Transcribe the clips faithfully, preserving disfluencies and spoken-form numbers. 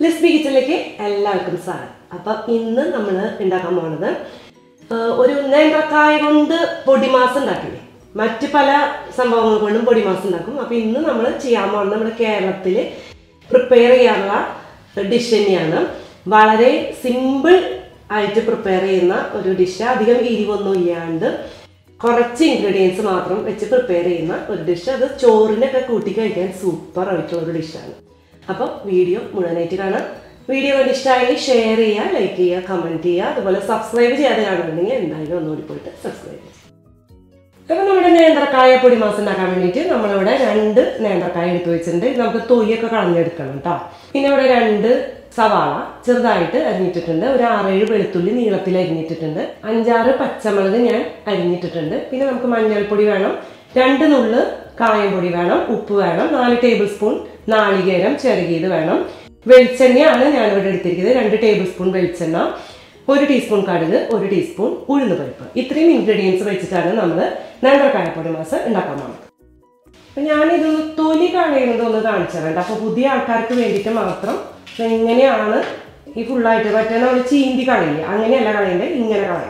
Crispy കിച്ചണിലേക്ക് എല്ലാവർക്കും സ്വാഗതം. അപ്പം ഇന്ന് നമ്മൾ ഉണ്ടാക്കാൻ പോകുന്നത് ഒരു നേന്ത്രക്കായ കൊണ്ട് പൊടിമാസ് ഉണ്ടാക്കില്ലേ, മറ്റ് പല സംഭവങ്ങൾ കൊണ്ടും പൊടിമാസ് ഉണ്ടാക്കും. അപ്പം ഇന്ന് നമ്മൾ ചെയ്യാൻ പോകുന്നത് നമ്മുടെ കേരളത്തിൽ പ്രിപ്പയർ ചെയ്യാനുള്ള ഡിഷ് തന്നെയാണ്. വളരെ സിമ്പിൾ ആയിട്ട് പ്രിപ്പയർ ചെയ്യുന്ന ഒരു ഡിഷ്, അധികം എരിവൊന്നും ഇല്ലാണ്ട് കുറച്ച് ഇൻഗ്രീഡിയൻസ് മാത്രം വെച്ച് പ്രിപ്പയർ ചെയ്യുന്ന ഒരു ഡിഷ്. അത് ചോറിനൊക്കെ കൂട്ടി കഴിക്കാൻ സൂപ്പർ ആയിട്ടുള്ള ഒരു ഡിഷാണ്. അപ്പോൾ വീഡിയോ മുഴുവനായിട്ട് കാണാം. വീഡിയോ കണ്ട് ഇഷ്ടമായെങ്കിൽ ഷെയർ ചെയ്യുക, ലൈക്ക് ചെയ്യുക, കമൻറ്റ് ചെയ്യുക. അതുപോലെ സബ്സ്ക്രൈബ് ചെയ്യാതെ കാണുന്നുണ്ടെങ്കിൽ എന്തായാലും ഒന്നുകൂടി പോയിട്ട് സബ്സ്ക്രൈബ് ചെയ്യുക. അപ്പോൾ നമ്മുടെ നേന്ത്രക്കായ പൊടിമാസ് ഉണ്ടാക്കാൻ വേണ്ടിയിട്ട് നമ്മളിവിടെ രണ്ട് നേന്ത്രക്കായ എടുത്ത് വെച്ചിട്ടുണ്ട്. നമുക്ക് തൊലിയൊക്കെ കളഞ്ഞെടുക്കണം കേട്ടോ. പിന്നെ ഇവിടെ രണ്ട് സവാള ചെറുതായിട്ട് അരിഞ്ഞിട്ടിട്ടുണ്ട്, ഒരു ആറേഴ് വെളുത്തുള്ളി നീളത്തിൽ അരിഞ്ഞിട്ടിട്ടുണ്ട്, അഞ്ചാറ് പച്ചമുളക് ഞാൻ അരിഞ്ഞിട്ടിട്ടുണ്ട്. പിന്നെ നമുക്ക് മഞ്ഞൾപ്പൊടി വേണം, രണ്ട് നുള്ള് കായംപൊടി വേണം, ഉപ്പ് വേണം, നാല് ടേബിൾ സ്പൂൺ നാളികേരം ചിരകിയത് വേണം. വെളിച്ചെണ്ണയാണ് ഞാനിവിടെ എടുത്തിരിക്കുന്നത്, രണ്ട് ടേബിൾ സ്പൂൺ വെളിച്ചെണ്ണ, ഒരു ടീസ്പൂൺ കടുക്, ഒരു ടീസ്പൂൺ ഉഴുന്ന് പരിപ്പ്. ഇത്രയും ഇൻഗ്രീഡിയൻസ് വെച്ചിട്ടാണ് നമ്മൾ നേന്ത്രക്കായ പൊടിമാസ് ഉണ്ടാക്കാൻ പോകുന്നത്. അപ്പം ഞാനിതൊന്ന് തൊലി കളയുന്നത് ഒന്ന് കാണിച്ചു തരണ്ട. അപ്പോൾ പുതിയ ആൾക്കാർക്ക് വേണ്ടിയിട്ട് മാത്രം എങ്ങനെയാണ് ഈ ഫുള്ളായിട്ട് മറ്റേ നമ്മൾ ചീന്തി കളയില്ല, അങ്ങനെയല്ല കളയേണ്ടത്, ഇങ്ങനെ കളയണം.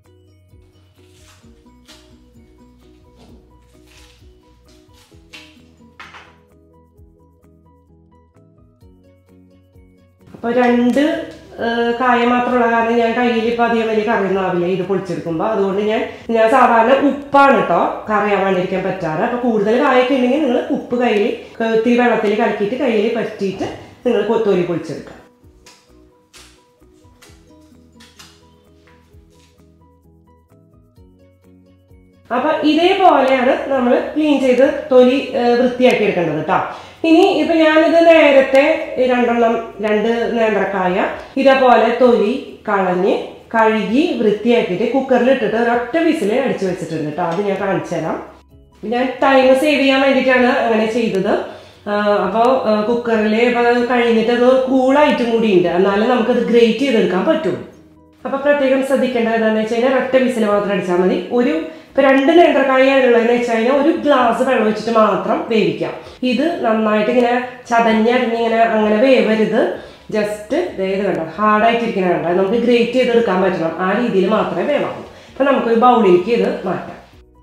അപ്പോൾ രണ്ട് കായ മാത്രമുള്ള കാരണം ഞാൻ കയ്യിൽ ഇപ്പം അധികം വലിയ കറിയൊന്നാവില്ല ഇത് പൊളിച്ചെടുക്കുമ്പോൾ. അതുകൊണ്ട് ഞാൻ ഞാൻ സാധാരണ ഉപ്പാണ് കേട്ടോ കറിയാൻ വേണ്ടിയിരിക്കാൻ പറ്റാറ്. അപ്പോൾ കൂടുതൽ കായൊക്കെ ഉണ്ടെങ്കിൽ നിങ്ങൾ ഉപ്പ് കയ്യിൽ തീ വെള്ളത്തിൽ കലക്കിയിട്ട് കയ്യിൽ പറ്റിയിട്ട് നിങ്ങൾ തൊലി പൊളിച്ചെടുക്കുക. അപ്പൊ ഇതേപോലെയാണ് നമ്മൾ ക്ലീൻ ചെയ്ത് തൊലി വൃത്തിയാക്കി എടുക്കേണ്ടത് കേട്ടോ. ഇനി ഇപ്പൊ ഞാനിത് നേരത്തെ രണ്ടെണ്ണം രണ്ട് നേന്ത്രക്കായ ഇതേപോലെ തൊലി കളഞ്ഞ് കഴുകി വൃത്തിയാക്കിയിട്ട് കുക്കറിൽ ഇട്ടിട്ട് ഒരൊറ്റ വിസിൽ അടിച്ചു വെച്ചിട്ടുണ്ട് കേട്ടോ. അത് ഞാൻ കാണിച്ചു തരാം. ഞാൻ ടൈം സേവ് ചെയ്യാൻ വേണ്ടിയിട്ടാണ് അങ്ങനെ ചെയ്തത്. അപ്പോൾ കുക്കറിൽ ഇപ്പൊ കഴിഞ്ഞിട്ട് അത് കൂളായിട്ടും കൂടി ഉണ്ട്, എന്നാലും നമുക്കത് ഗ്രേറ്റ് ചെയ്തെടുക്കാൻ പറ്റുള്ളൂ. അപ്പൊ പ്രത്യേകം ശ്രദ്ധിക്കേണ്ടത് എന്താണെന്ന് വെച്ച് കഴിഞ്ഞാൽ ഒറ്റ വിസിൽ മാത്രം അടിച്ചാൽ മതി. ഒരു ഇപ്പൊ രണ്ട് നേന്ത്രക്കായ ഉള്ളതെന്ന് വെച്ച് കഴിഞ്ഞാൽ ഒരു ഗ്ലാസ് വെള്ളം വെച്ചിട്ട് മാത്രം വേവിക്കാം. ഇത് നന്നായിട്ട് ഇങ്ങനെ ചതഞ്ഞരിഞ്ഞിങ്ങനെ അങ്ങനെ വേവരുത്. ജസ്റ്റ് ഇത് കണ്ട ഹാർഡായിട്ടിരിക്കുന്ന കണ്ട നമുക്ക് ഗ്രേറ്റ് ചെയ്തെടുക്കാൻ പറ്റണം. ആ രീതിയിൽ മാത്രമേ വേവാകൂ. അപ്പൊ നമുക്കൊരു ബൗളിലേക്ക് ഇത് മാറ്റാം.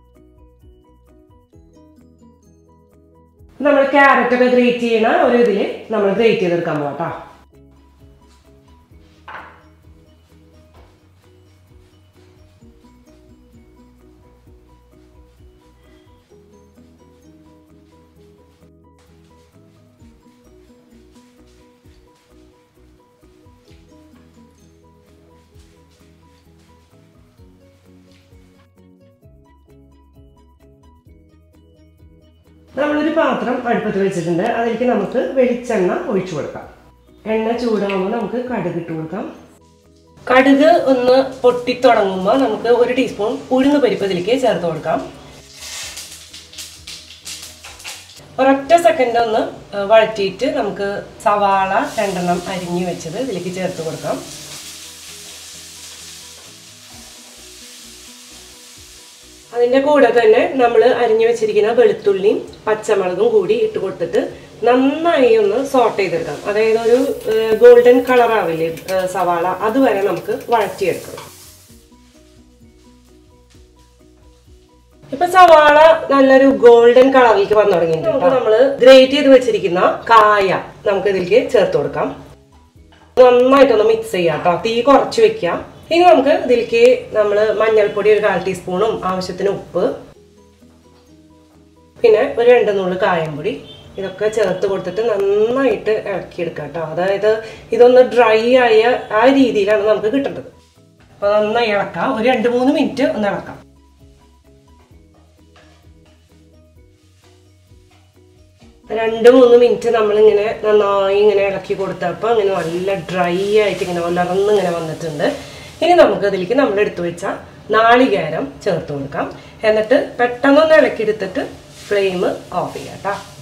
നമ്മൾ ക്യാരറ്റ് ഒക്കെ ഗ്രേറ്റ് ചെയ്യണ ഒരു ഇതിൽ നമ്മൾ ഗ്രേറ്റ് ചെയ്തെടുക്കാൻ പോകാം. നമ്മളൊരു പാത്രം അടുപ്പത്ത് വെച്ചിട്ടുണ്ട്, അതിലേക്ക് നമുക്ക് വെളിച്ചെണ്ണ ഒഴിച്ചു കൊടുക്കാം. എണ്ണ ചൂടാകുമ്പോൾ നമുക്ക് കടുക് ഇട്ട് കൊടുക്കാം. കടുക് ഒന്ന് പൊട്ടിത്തുടങ്ങുമ്പോൾ നമുക്ക് ഒരു ടീസ്പൂൺ ഉഴുന്ന് പരിപ്പ് ഇതിലേക്ക് ചേർത്ത് കൊടുക്കാം. ഒരൊറ്റ സെക്കൻഡ് ഒന്ന് വഴറ്റിയിട്ട് നമുക്ക് സവാള രണ്ടെണ്ണം അരിഞ്ഞു വെച്ചത് ഇതിലേക്ക് ചേർത്ത് കൊടുക്കാം. അതിൻ്റെ കൂടെ തന്നെ നമ്മൾ അരിഞ്ഞു വെച്ചിരിക്കുന്ന വെളുത്തുള്ളിയും പച്ചമുളകും കൂടി ഇട്ട് കൊടുത്തിട്ട് നന്നായി ഒന്ന് സോട്ട് ചെയ്തെടുക്കാം. അതായത് ഒരു ഗോൾഡൻ കളർ ആവില്ലേ സവാള, അതുവരെ നമുക്ക് വഴറ്റിയെടുക്കണം. ഇപ്പൊ സവാള നല്ലൊരു ഗോൾഡൻ കളറിലേക്ക് വന്നു തുടങ്ങിയിട്ടുണ്ട്. നമുക്ക് നമ്മൾ ഗ്രേറ്റ് ചെയ്ത് വെച്ചിരിക്കുന്ന കായ നമുക്ക് ഇതിലേക്ക് ചേർത്ത് കൊടുക്കാം. നന്നായിട്ടൊന്ന് മിക്സ് ചെയ്യാം കേട്ടോ, തീ കുറച്ച് വെക്കാം. ഇനി നമുക്ക് ഇതിലേക്ക് നമ്മൾ മഞ്ഞൾപ്പൊടി ഒരു കാൽ ടീസ്പൂണും ആവശ്യത്തിന് ഉപ്പ്, പിന്നെ ഒരു രണ്ട് നുള്ളു കായംപൊടി ഇതൊക്കെ ചേർത്ത് കൊടുത്തിട്ട് നന്നായിട്ട് ഇളക്കിയെടുക്കാം കേട്ടോ. അതായത് ഇതൊന്ന് ഡ്രൈ ആയ ആ രീതിയിലാണ് നമുക്ക് കിട്ടേണ്ടത്. അപ്പോൾ നന്നായി ഇളക്കാം, ഒരു രണ്ട് മൂന്ന് മിനിറ്റ് ഒന്ന് ഇളക്കാം. രണ്ട് മൂന്ന് മിനിറ്റ് നമ്മളിങ്ങനെ നന്നായി ഇങ്ങനെ ഇളക്കി കൊടുത്തപ്പോൾ ഇങ്ങനെ നല്ല ഡ്രൈ ആയിട്ട് ഇങ്ങനെ ഉലർന്ന് ഇങ്ങനെ വന്നിട്ടുണ്ട്. ഇനി നമുക്ക് അതിലേക്ക് നമ്മൾ എടുത്തു വെച്ച നാളികേരം ചേർത്ത് കൊടുക്കാം. എന്നിട്ട് പെട്ടെന്നൊന്ന് ഇളക്കിയെടുത്തിട്ട് ഫ്ലെയിം ഓഫ് ചെയ്യാം കേട്ടോ.